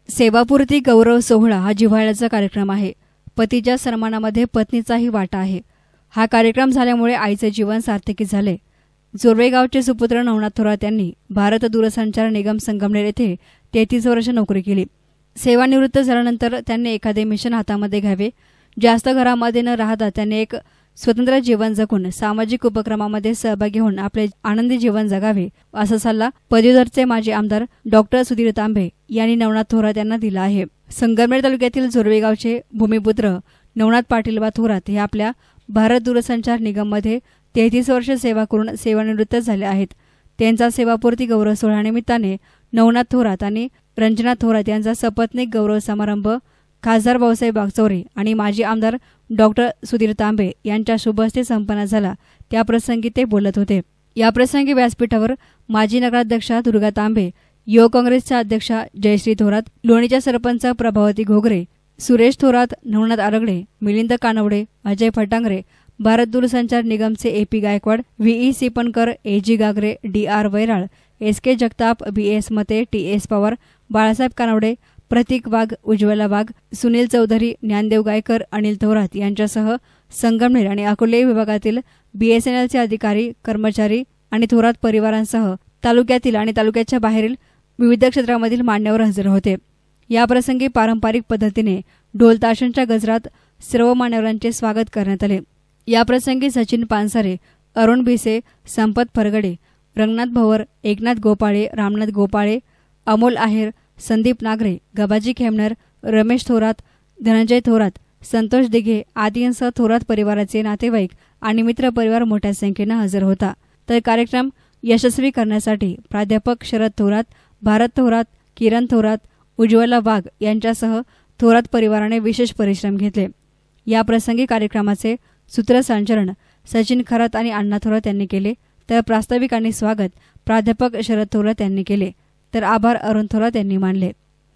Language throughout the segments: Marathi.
सेवापूर्ती गौरव सोहळा हा जिव्हाळ्याचा कार्यक्रम आहे. पतीच्या सन्मानामध्ये पत्नीचाही वाटा आहे. हा कार्यक्रम झाल्यामुळे आईचे जीवन सार्थकी झाले. जोर्वे गावचे सुपुत्र नवनाथ थोरात यांनी भारत दूरसंचार निगम संगमनेर येथे 33 वर्ष नोकरी केली. सेवानिवृत्त झाल्यानंतर त्यांनी एखादे मिशन हातामध्ये घ्यावे. जास्त घरामध्ये न राहता त्यांनी एक स्वतंत्र जीवन जगून सामाजिक उपक्रमामध्ये सहभागी होऊन आपले आनंदी जीवन जगावे असा सल्ला पदवीधरचे माजी आमदार डॉक्टर सुधीर तांबे यांनी नवनाथ थोरात यांना दिला आहे. संगमनेर तालुक्यातील जोर्वे गावचे भूमिपुत्र नवनाथ पाटीलबा थोरात हे आपल्या भारत दूरसंचार निगममध्ये 33 वर्ष सेवा करून सेवानिवृत्त झाले आहेत. त्यांचा सेवापूर्ती गौरव सोहळ्यानिमित्ताने नवनाथ थोरात आणि रंजना थोरात यांचा सपत्नीक गौरव समारंभ खासदार भाऊसाहेब वागचौरे आणि माजी आमदार डॉक्टर सुधीर तांबे यांच्या शुभहस्ते संपन्न झाला. त्याप्रसंगी ते बोलत होते. याप्रसंगी व्यासपीठावर माजी नगराध्यक्षा दुर्गा तांबे, युवक काँग्रेसच्या अध्यक्षा जयश्री थोरात, लोणीच्या सरपंच प्रभावती घोगरे, सुरेश थोरात, नवनाथ आरगडे, मिलिंद कानवडे, अजय फटांगरे, भारत दूरसंचार निगमचे AP गायकवाड, VE सिपणकर, AG गागरे, DR वैराळ, SK जगताप, BS मते, TS पवार, बाळासाहेब कानवडे, प्रतीक वाघ, उज्ज्वला वाघ, सुनील चौधरी, ज्ञानदेव गायकर, अनिल थोरात यांच्यासह संगमनेर आणि अकोले विभागातील BSNLचे अधिकारी, कर्मचारी आणि थोरात परिवारांसह तालुक्यातील आणि तालुक्याच्या बाहेरील विविध क्षेत्रामधील मान्यवर हजर होते. याप्रसंगी पारंपरिक पद्धतीने ढोल ताशांच्या गजरात सर्व मान्यवरांचे स्वागत करण्यात आले. याप्रसंगी सचिन पानसरे, अरुण भिसे, संपत फरगडे, रंगनाथ भवर, एकनाथ गोपाळे, रामनाथ गोपाळे, अमोल आहेर, संदीप नागरे, गबाजी खेमनर, रमेश थोरात, धनंजय थोरात, संतोष दिघे आदींसह थोरात परिवाराचे नातेवाईक आणि मित्र परिवार मोठ्या संख्येने हजर होता. तर कार्यक्रम यशस्वी करण्यासाठी प्राध्यापक शरद थोरात, भारत थोरात, किरण थोरात, उज्ज्वला वाघ यांच्यासह थोरात परिवाराने विशेष परिश्रम घेतले. याप्रसंगी कार्यक्रमाचे सूत्रसंचालन सचिन खरात आणि अण्णा थोरात यांनी केले. तर प्रास्ताविक आणि स्वागत प्राध्यापक शरद थोरात यांनी केले. तर आभार अरुण थोरात यांनी मानले.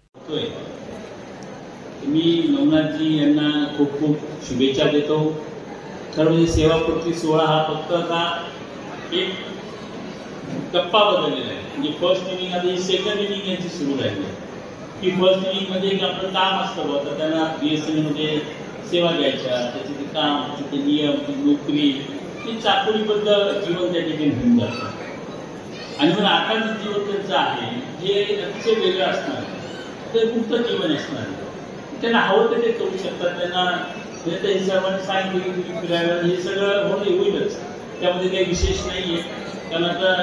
मी नवनाथजी यांना खूप खूप शुभेच्छा देतो. खरं म्हणजे सेवापूर्ती सोहळा हा फक्त आता एक टप्पा बदललेला आहे. म्हणजे फर्स्ट इनिंग आधी सेकंड इनिंग यांची सुरू राहिली की फर्स्ट इनिंग मध्ये आपलं काम असतं होतं. त्यांना BSNL मध्ये सेवा द्यायच्या, त्याचे ते काम, त्याचे नियम, ती नोकरी, ती चाकोरीबद्ध जीवन त्या ठिकाणी होऊन जातं. आणि मग आताचं जीवन त्यांचं आहे जे अतिशय वेगळं असणार, ते मुक्त जीवन असणार. त्यांना हवं ते करू शकतात. त्यांना त्या हिशोबाने सांगितलं की तुम्ही फिरायला हे सगळं होणं होईलच, त्यामध्ये काही विशेष नाही आहे. कारण आता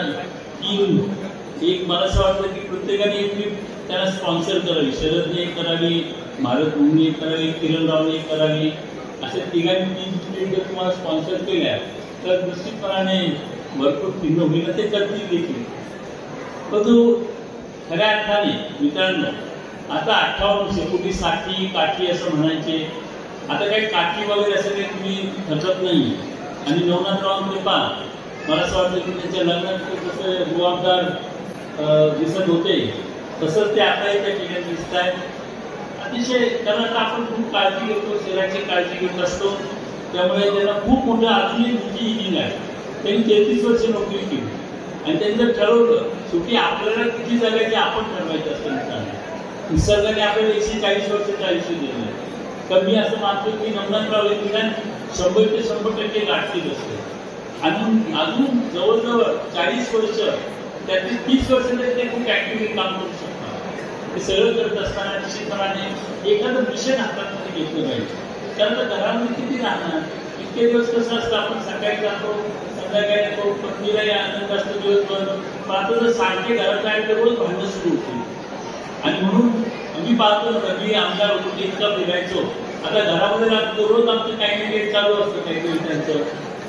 ती एक मला असं वाटतं की प्रत्येकाने एक ट्रीप त्यांना स्पॉन्सर करावी. शरदने एक करावी, भारत मुंगने एक करावी, किरणरावने एक करावी. अशा तिघांनी 3 ट्रीप जर तुम्हाला स्पॉन्सर केल्या तर निश्चितपणाने भरपूर फिरणं होईल, ते करतील देखील. परंतु खऱ्या अर्थाने मित्रांनो आता 58 शेकोटी साठी काठी असं म्हणायचे. आता काही काठी वगैरे असं काही तुम्ही थकत नाही. आणि नवनाथरावांचे पहा, मला असं वाटतं की त्यांच्या लग्नात जसं जबाबदार दिसत होते तसंच ते आता त्या ठिकाणी दिसत आहेत. अतिशय कारण आता आपण खूप काळजी घेतो, शरीराची काळजी घेत असतो. त्यामुळे त्यांना खूप मोठं अजूनही मोठी इनिंग आहे. त्यांनी 33 वर्ष नोकरी केली आणि त्यांनी जर ठरवलं शेवटी आपल्याला किती जगायची आपण ठरवायचं असतं. मित्रांनो निसर्गाने आपल्याला 140 वर्षाचं आयुष्य दिलं आहे. तर मी असं मानतो की नवनाथराव हे निदान 100 ते 100% गाठतील असते. आणि अजून जवळजवळ 40 वर्ष त्यातील 30 वर्ष तरी ते खूप ऍक्टिव्हली काम करू शकतात. ते सगळं करत असताना निश्चितपणाने एखादं मिशन हातामध्ये घेतलं पाहिजे. कारण घरामध्ये किती राहणार, इतके दिवस कसं असतं, आपण सकाळी जातो संध्याकाळी येतो, पत्नीलाही आनंद असतो दिवसभर. पण आता जर सारखे घरात राहिले तर रोज भांडणं सुरू होतील. आणि म्हणून मी पाहतो ना, मी आमदार होतो इतका फिरायचो. आता घरामध्ये लागतो रोज आमचं काही ना काही चालू असतं काहीतरी त्यांचं.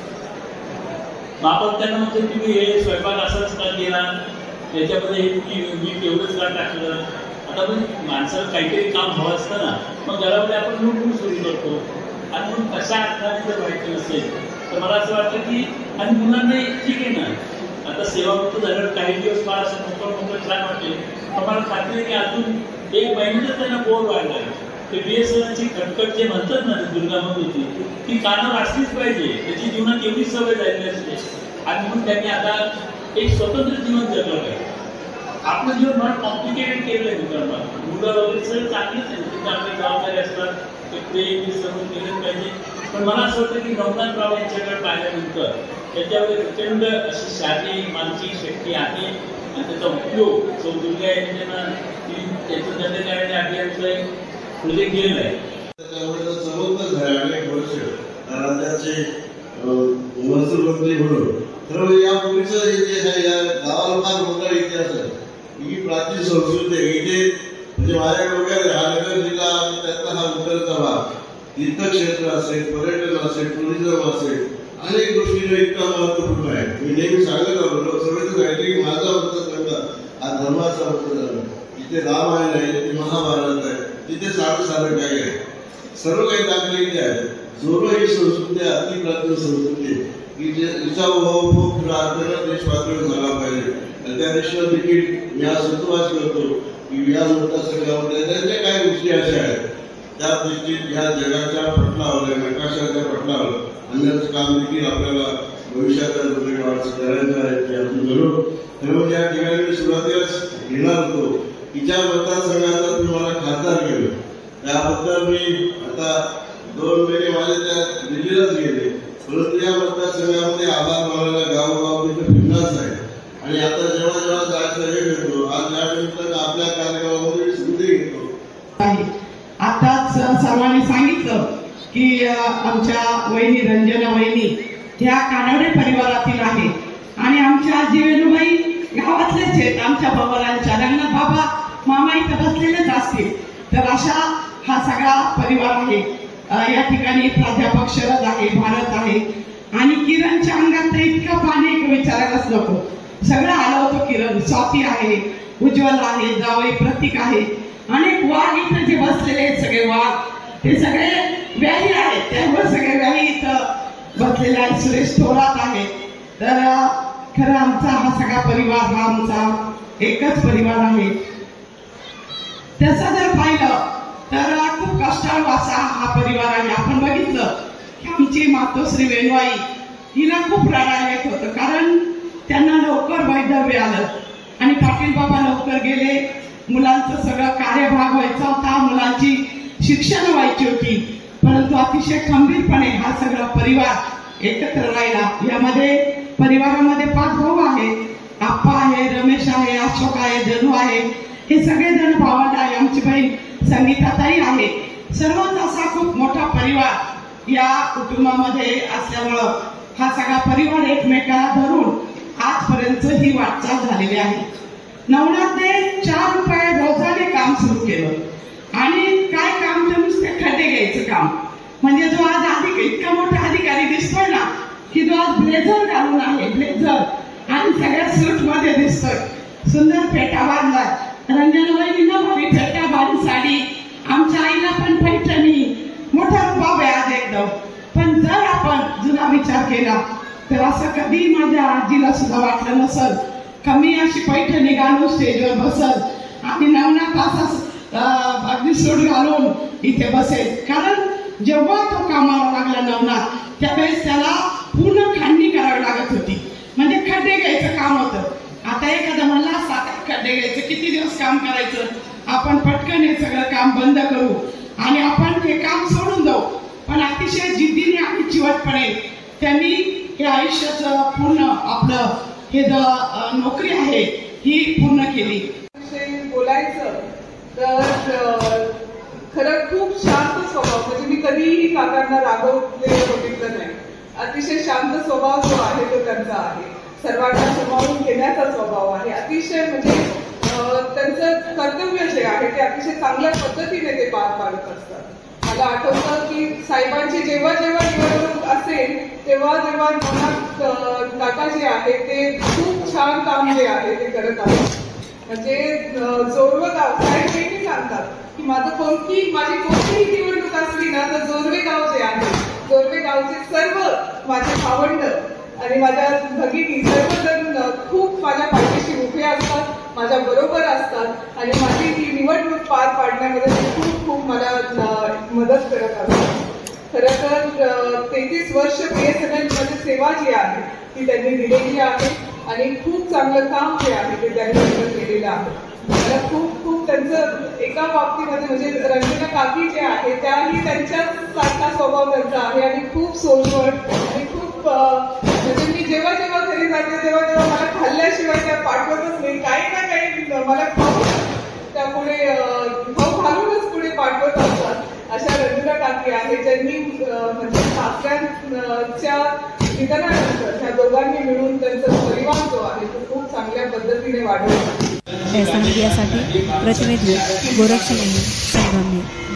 आपण त्यांना म्हणतो तुम्ही हे स्वयंपाक असाच का केला, त्याच्यामध्ये हे तुम्ही मीठ एवढंच का टाकलं. आता पण माणसाला काहीतरी काम हवं असतं ना, मग घरामध्ये आपण लुटून सुरू करतो. आणि म्हणून कशा अर्थाने जर माहिती नसेल तर मला असं वाटतं की आणि मुलांना ठीक आहे ना, आता सेवामुक्त झाल्यावर काही दिवस फार असं मोठं छान वाटेल. पण मला खात्री आहे की अजून 1 महिन्यातच त्यांना बोर व्हायला लागेल. ते BSNLची खटखट जे म्हणतात ना, दुर्गामध्ये होती ती कानावर असलीच पाहिजे. त्याची जीवनात एवढी सवय झालेली असते. आणि म्हणून त्यांनी आता एक स्वतंत्र जीवन जगलं पाहिजे. आपलं जीवन फार कॉम्प्लिकेटेड केलं आहे मित्रांनो. मुलं वगैरे सगळं चांगलीच आहे, तिथे आपली जबाबदारी असतात ते प्रेम सर्व केलं पाहिजे. पण मला असं वाटतं की नवनाथराव यांच्याकडे पाहिल्यानंतर त्याच्यामध्ये प्रचंड अशी शारीरिक मानसिक शक्ती आहे आणि त्याचा उपयोग सौ दुर्गा यांना त्याचं दंडकारण्य अभियानचं पुढे केलेलं आहे. त्यामुळे सर्वोत्तम झाले अनेक वर्ष राज्याचे महसूल मंत्री म्हणून. तर यापूर्वीचं जे आहे या गावाला फार मोठा इतिहास आहे. ही प्राचीन संस्कृती आहे. इथे म्हणजे माझ्या डोक्यात हा नगर जिल्हा आणि त्यातला हा उत्तरचा भाग तीर्थक्षेत्र असेल, पर्यटन असेल, टुरिझम असेल, अनेक गोष्टी इतका महत्वपूर्ण आहे. मी नेहमी सांगत आलो लोकसभेचं सांगितलं की माझा मतदारसंघ हा धर्माचा मतदार. इथे रामायण आहे, इथे महाभारत आहे, तिथे सारं काही आहे, सर्व काही दाखले इथे आहे. जोरो ही संस्कृती अति प्राचीन संस्कृती की जिचा उपभोग प्रार्थना देश पातळीवर झाला पाहिजे. आणि त्या दिवशी देखील मी हा संतोष करतो की या मतदारसंघामध्ये त्यांच्या काही गोष्टी अशा आहेत त्या दृष्टीत या जगाच्या पटलावर नकाशाच्या पटलावर आणण्याचं काम देखील आपल्याला भविष्याच्या दृष्टीने करायचं आहे की आपण करू. त्यामुळे या ठिकाणी मी सुरुवातीलाच घेणार होतो की ज्या मतदारसंघाचा तुम्ही मला खासदार केलं त्याबद्दल मी आता 2 महिने माझे त्या दिल्लीलाच गेले. परंतु या मतदारसंघामध्ये आभार मानायला गावोगाव तिथे फिरणारच आहे. आणि आता जेव्हा जेव्हा जायचं वेळ मिळतो आज यानंतर आपल्या कार्यक्रमामध्ये स्मृती घेतो. आताच सर्वांनी सांगितलं की आमच्या वहिनी रंजना वहिनी ह्या कानडे परिवारातील आहे आणि आमच्या जीवेनुबाई गावातलेच आहेत. आमच्या बाबांच्या रंगनाथ बाबा मामा इथं बसलेलेच असतील. तर अशा हा सगळा परिवार आहे. या ठिकाणी प्राध्यापक शरद आहे, भारत आहे आणि किरणच्या अंगात तर इतकं पाणी एक विचारायलाच नको. सगळं आलं होतं. किरण, स्वाती आहे, उज्ज्वल आहे, जावई प्रतीक आहे, अनेक वाघ इथं जे बसलेले आहेत सगळे वाघ ते सगळे व्याही आहेत. त्यामुळे सगळे व्याही इथं बसलेले आहेत. सुरेश थोरात आहे. तर खरं आमचा हा सगळा परिवार हा आमचा एकच परिवार आहे. तसं जर पाहिलं तर खूप कष्टाळू असा हा परिवार आहे. आपण बघितलं की आमची मातोश्री वेणुबाई हिला खूप रडायला येत होतं कारण त्यांना लवकर वैधव्य आलं आणि पाटील बाबा लवकर गेले. मुलांचं सगळं कार्यभाग व्हायचा होता, मुलांची शिक्षण व्हायची होती. परंतु अतिशय खंबीरपणे हा सगळा परिवार एकत्र राहिला. यामध्ये परिवारामध्ये 5 भाऊ आहेत. आप्पा आहे, रमेश आहे, अशोक आहे, जनू आहे. हे सगळेजण भावंड आहे. आमची बहीण संगीताताई आहे. सर्वच असा खूप मोठा परिवार या कुटुंबामध्ये असल्यामुळं हा सगळा परिवार एकमेकाला धरून आजपर्यंत ही वाटचाल झालेली आहे. नवनाथने 4 रुपये रोजाने काम सुरू केलं आणि काय काम तर नुसते खड्डे घ्यायचं काम. म्हणजे जो आज इतका मोठा अधिकारी दिसतोय ना की जो आज ब्लेझर घालून आहे, ब्लेझर आणि सगळ्या सूट मध्ये दिसतोय, सुंदर फेटा बांधलाय. रंजनबाईंना भावी फेटा बांध साडी, आमच्या आईला पण पैठणी, मोठा रुबाब आहे आज एकदम. पण जर आपण जुना विचार केला तर असं कधी माझ्या आजीला सुद्धा वाटलं नसल कमी अशी पैठणी घालून स्टेजवर बसल आणि नवनाथ असा अगदी सूट घालून इथे बसेल. कारण जेव्हा तो कामाला लागला नवनाथ त्यावेळेस त्याला पूर्ण खांडणी करावी लागत होती. म्हणजे खड्डे घ्यायचं काम होतं. आता एखादा म्हणला असता खड्डे घ्यायचं किती दिवस काम करायचं, आपण पटकन हे सगळं काम बंद करू आणि आपण हे काम सोडून जाऊ. पण अतिशय जिद्दीने आणि चिवटपणे त्यांनी हे आयुष्याचं पूर्ण आपलं हे नोकरी आहे ही पूर्ण केली. बोलायचं तर खरं खूप शांत स्वभाव. म्हणजे मी कधीही काकांना रागवलेलं बघितलं नाही. अतिशय शांत स्वभाव जो आहे तो त्यांचा आहे. सर्वांना सामावून घेण्याचा स्वभाव आहे. अतिशय म्हणजे त्यांचं कर्तव्य जे आहे ते अतिशय चांगल्या पद्धतीने ते पार पाडत असतात. मला आठवतं की साहेबांची जेव्हा जेव्हा निवडणूक असेल तेव्हा जेव्हा नवनाथ काका जे आहे ते खूप छान काम जे आहे ते करत आहेत. म्हणजे जोरवे गाव साहेब नेहमी सांगतात की माझी कोणतीही निवडणूक असली ना तर जोरवे गाव जे आहे, जोरवे गावचे सर्व माझे भावंड आणि माझ्या भगिनी सर्वजण खूप माझ्या पाठीशी उभे असतात, माझ्या बरोबर असतात आणि माझी ही निवडणूक पार पाडण्यामध्ये खूप खूप मला मदत करत असतात. खरं तर 33 वर्ष BSNL मध्ये सेवा जी आहे ती त्यांनी दिलेली आहे आणि खूप चांगलं काम जे आहे ते त्यांनी केलेलं आहे. मला खूप खूप त्यांचं एका बाबतीमध्ये म्हणजे रंजना काकी जे आहे त्याही त्यांच्यासारखा स्वभाव त्यांचा आहे आणि खूप सोजवळ आणि खूप म्हणजे मी जेव्हा जेव्हा घरी जाते तेव्हा मला खाल्ल्याशिवाय त्या पाठवतच नाही, काही ना काही मला खाऊ त्यापुढे खाऊ घालूनच पुढे पाठवत असतात. अशा रंजना काकी आहे ज्यांनी म्हणजे काक्यांच्या निधनानंतर ह्या दोघांनी मिळून त्यांचा परिवार जो आहे तो खूप चांगल्या पद्धतीने वाढवला. साठी प्रतिनिधी गोरक्षणे संगमनेर.